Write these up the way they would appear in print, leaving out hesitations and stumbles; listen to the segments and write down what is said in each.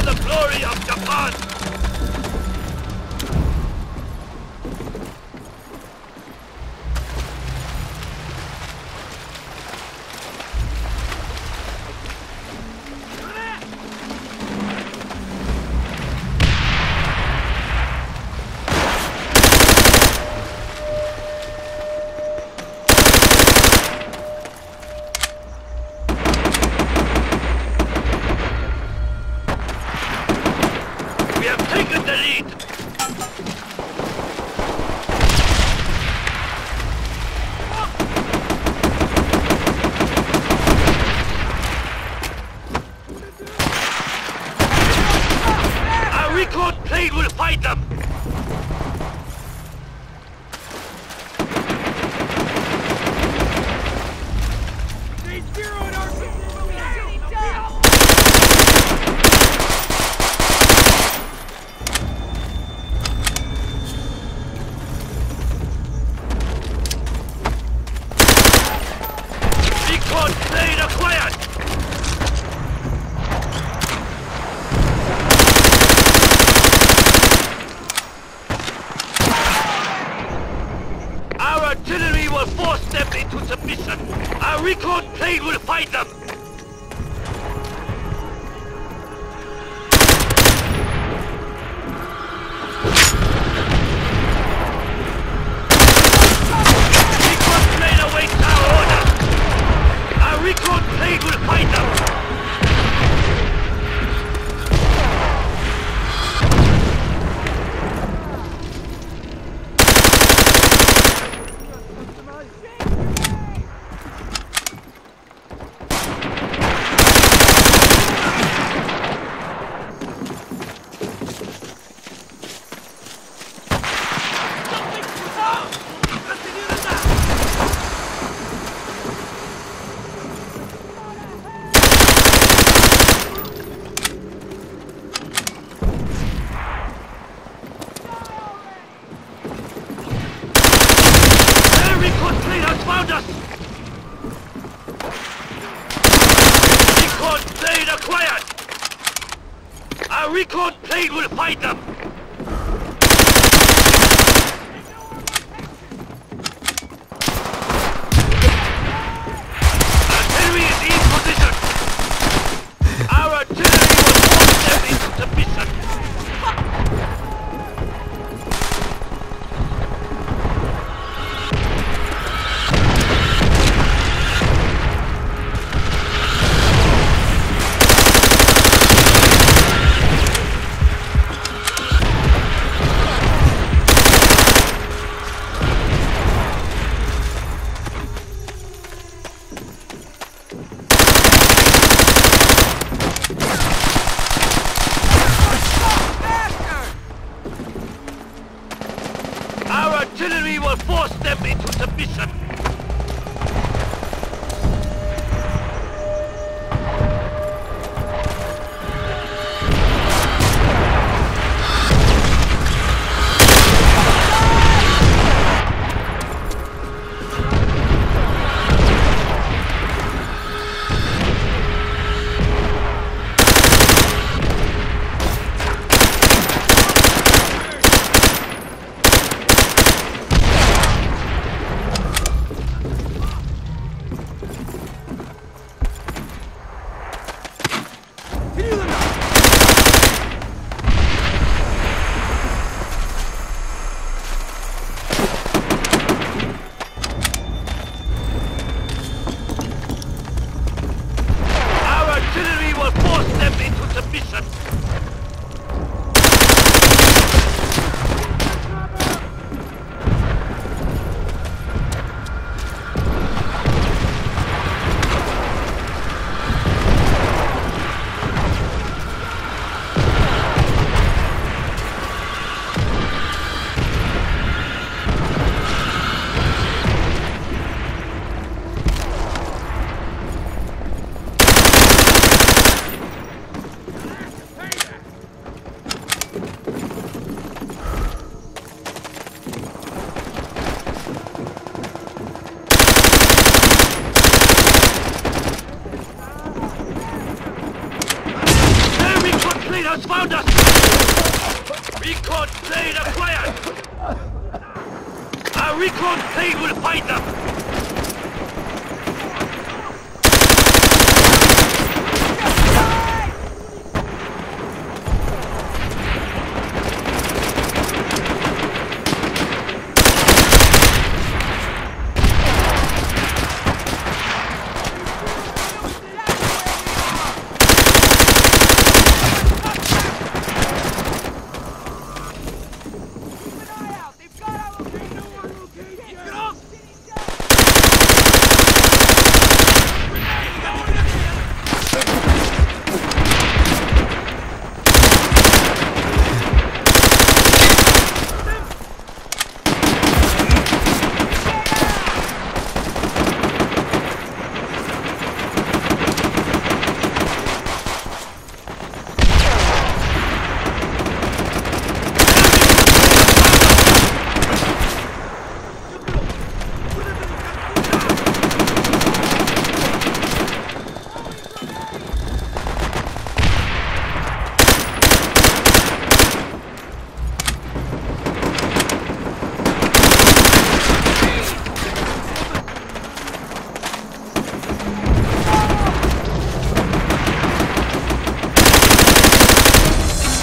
the glory of Japan! Plane will fight them! Recon plane acquired! Artillery will force them into submission. Our recon plane will fight them. Recon plane awaits our order. Our recon plane will fight them. Found us! Recon plane acquired! Our recon plane will fight them! Artillery is in position! Our artillery will force them into submission! Artillery will force them into submission! fleet has found us! Recon plane acquired! Our recon plane will find them!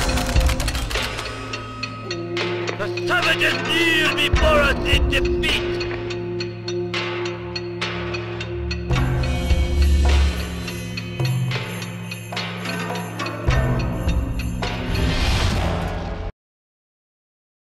The savages kneel before us in defeat!